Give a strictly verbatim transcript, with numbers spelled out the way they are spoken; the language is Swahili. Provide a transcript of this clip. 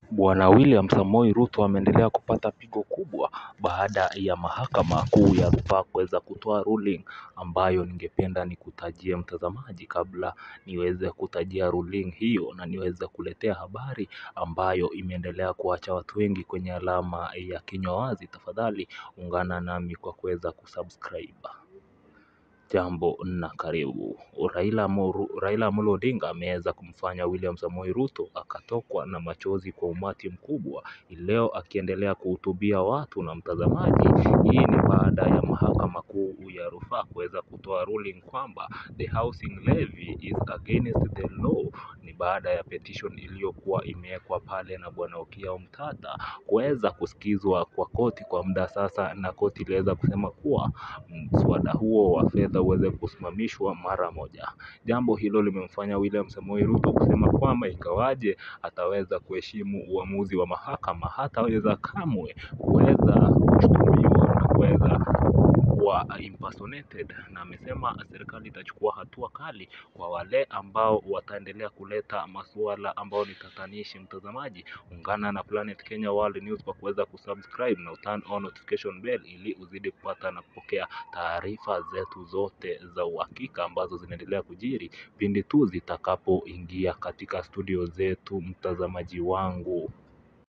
Bwana William Samoei Ruto ameendelea kupata pigo kubwa baada ya mahakama kuu ya rufaa kuweza kutoa ruling ambayo ningependa nikutajie mtazamaji kabla niweze kutajia ruling hiyo na niweze kuletea habari ambayo imeendelea kuacha watu wengi kwenye alama ya kinywa wazi. Tafadhali ungana nami kwa kuweza kusubscribe. Jambo na karibu. Raila Raila Amolo Odinga ameweza kumfanya William Samoei Ruto akatokwa na machozi kwa umati mkubwa leo akiendelea kuhutubia watu na mtazamaji. Hii ni baada ya mahakama kuu ya rufaa kuweza kutoa ruling kwamba the housing levy is against the law. Ni baada ya petition iliyokuwa imewekwa pale na bwana Okiya Omtata kuweza kusikizwa kwa koti kwa muda sasa, na koti iliweza kusema kuwa mswada huo wa fedha uweze kusimamishwa mara moja. Jambo hilo limemfanya William Samoei Ruto kusema kwamba ingawaje ataweza kuheshimu uamuzi wa mahakama, hataweza kamwe kuweza kushtumiwa na kuweza kuwa impersonated, na amesema serikali itachukua hatua kali kwa wale ambao wataendelea kuleta masuala ambao ni tatanishi. Mtazamaji, ungana na Planet Kenya World News kwa kuweza kusubscribe na turn on notification bell ili uzidi kupata na kupokea taarifa zetu zote za uhakika ambazo zinaendelea kujiri pindi tu zitakapoingia katika studio zetu, mtazamaji wangu.